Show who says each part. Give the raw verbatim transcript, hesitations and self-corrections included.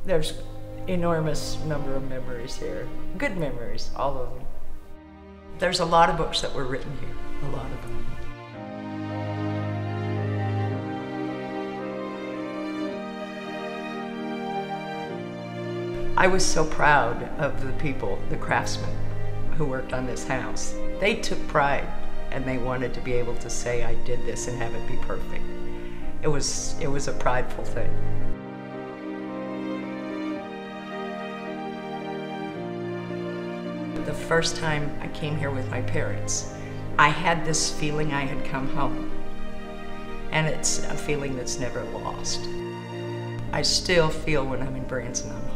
Speaker 1: There's enormous number of memories here. Good memories, all of them. There's a lot of books that were written here, a lot of them. I was so proud of the people, the craftsmen who worked on this house. They took pride and they wanted to be able to say, I did this and have it be perfect. It was, it was a prideful thing. The first time I came here with my parents, I had this feeling I had come home. And it's a feeling that's never lost. I still feel when I'm in Branson, I'm